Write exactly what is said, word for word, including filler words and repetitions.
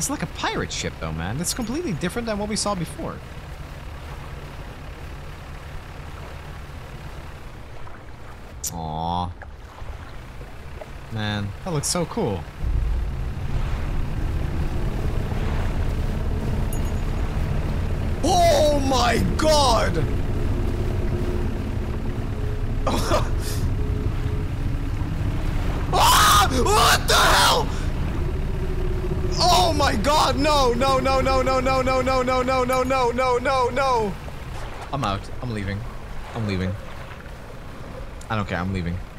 It's like a pirate ship, though, man. It's completely different than what we saw before. Aww. Man, that looks so cool. Oh my god! Ah! What the hell? Oh my god, no, no, no, no, no, no, no, no, no, no, no, no, no, no, no. I'm out. I'm leaving. I'm leaving. I don't care, I'm leaving.